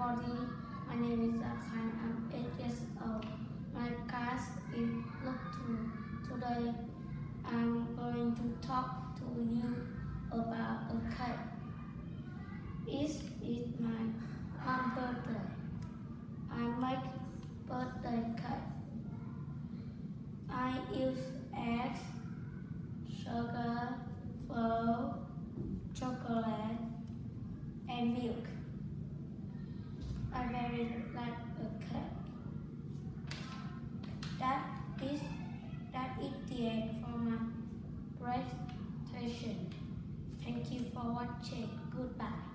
everybody. My name is Akhan. I'm 8 years old. My class is look to. Today, I'm going to talk to you about a cake. It is my mom's birthday. I make birthday cake. I use eggs, sugar, flour, chocolate, and milk. I very like a cake. That is the end for my presentation. Thank you for watching. Goodbye.